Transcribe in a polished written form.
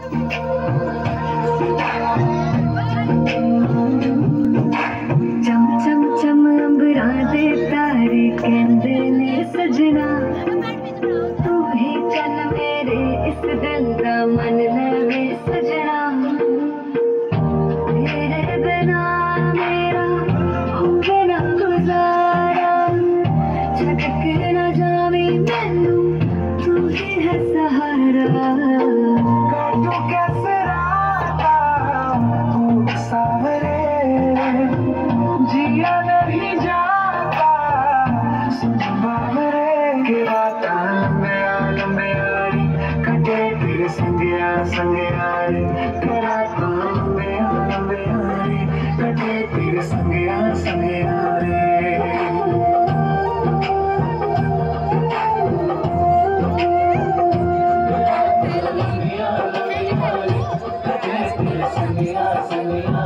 चम चम चम अंबरा दे तारे कहंदे ने सजना, तू ही चल मेरे इस दिल दा मन लवे सजना। तेरे बिना मेरा होवे ना गुजारा, छड़ के ना जावी मैनू, तू ही है सहारा। काटू कैसे राता तू सावरे, जिया नहीं जाता सुन बावरे के राता लंबे यारी कटे तेरे संगिया संगियारी के राता लंबे यारी कटे तेरे संगिया संगियारी। संगिया